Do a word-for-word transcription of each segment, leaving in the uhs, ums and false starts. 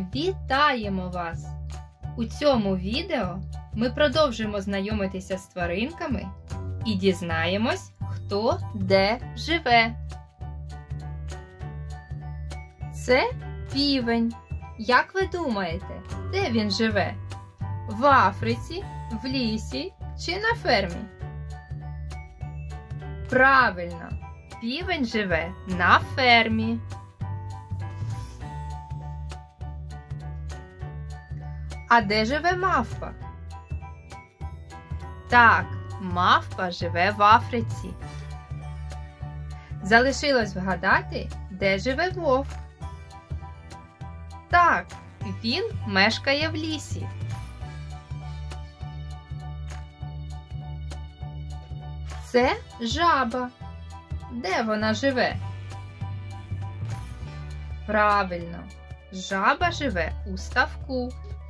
Вітаємо вас! У цьому відео ми продовжимо знайомитися з тваринками і дізнаємось, хто де живе. Це півень. Як ви думаєте, де він живе? В Африці, в лісі чи на фермі? Правильно, півень живе на фермі. А де живе мавпа? Так, мавпа живе в Африці. Залишилось вгадати, де живе вовк. Так, він мешкає в лісі. Це жаба. Де вона живе? Правильно, жаба живе у ставку.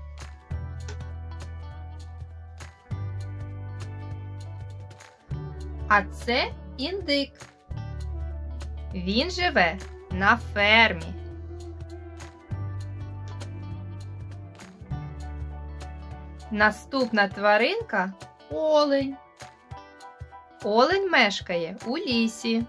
А це індик. Він живе на фермі. Наступна тваринка – олень. Олень мешкає у лісі.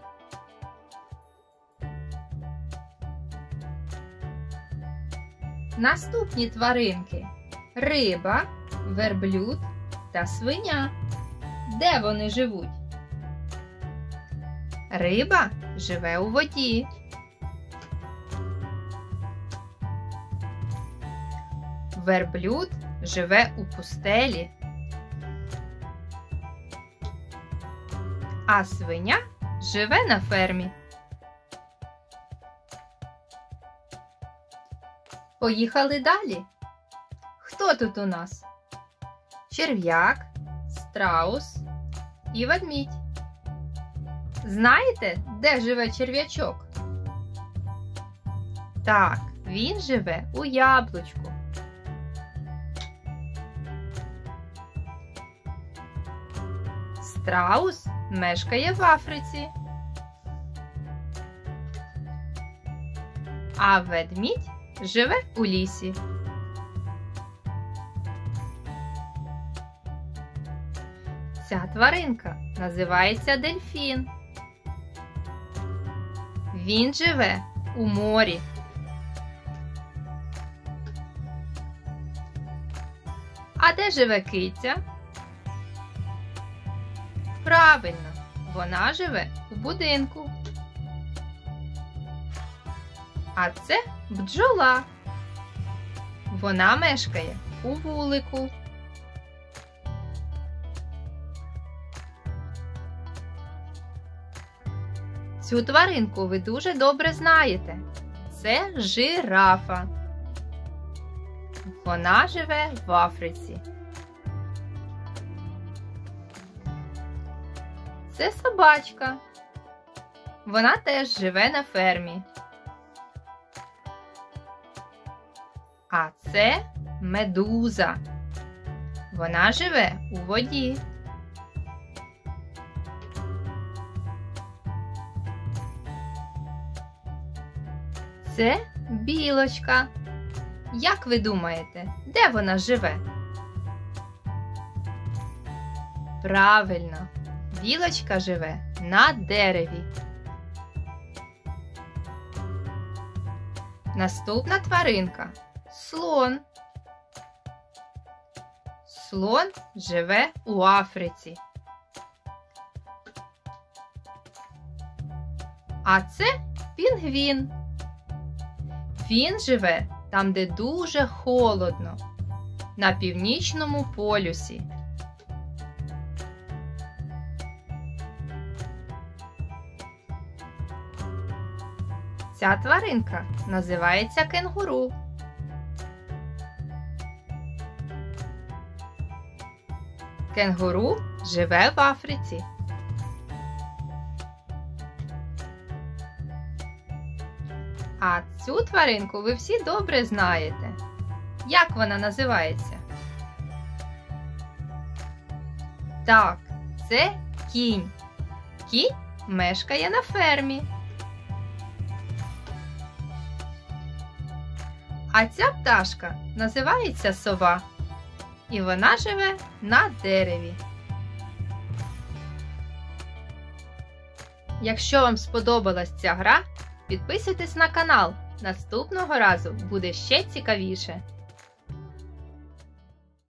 Наступні тваринки – риба, верблюд та свиня. Де вони живуть? Риба живе у воді. Верблюд живе у пустелі. А свиня живе на фермі. Поїхали далі. Хто тут у нас? Черв'як, страус і ведмідь. Знаєте, де живе черв'ячок? Так, він живе у яблучку. Страус мешкає в Африці. А ведмідь живе у лісі. Ця тваринка називається дельфін. Він живе у морі. А де живе киця? Правильно, вона живе у будинку. А це бджола. Вона мешкає у вулику. Цю тваринку ви дуже добре знаєте. Це жирафа. Вона живе в Африці. Це собачка. Вона теж живе на фермі. А це медуза. Вона живе у воді. Це білочка. Як ви думаєте, де вона живе? Правильно, білочка живе на дереві. Наступна тваринка – слон. Слон живе у Африці. А це пінгвін. Він живе там, де дуже холодно, на північному полюсі. Ця тваринка називається кенгуру. Кенгуру живе в Африці. А цю тваринку ви всі добре знаєте. Як вона називається? Так, це кінь. Кінь мешкає на фермі. А ця пташка називається сова. І вона живе на дереві. Якщо вам сподобалась ця гра, підписуйтесь на канал. Наступного разу буде ще цікавіше.